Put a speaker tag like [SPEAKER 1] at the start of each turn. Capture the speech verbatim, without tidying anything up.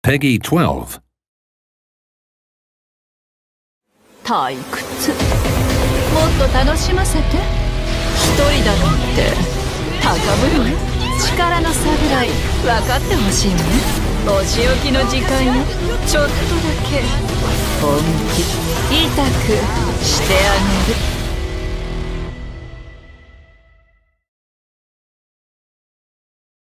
[SPEAKER 1] Peggy twelve.
[SPEAKER 2] 退屈。もっと楽しませて。一人だって高ぶるよ。力の差ぐらい分かってほしいわね。お仕置きの時間よ。ちょっとだけ本気痛くしてあげる。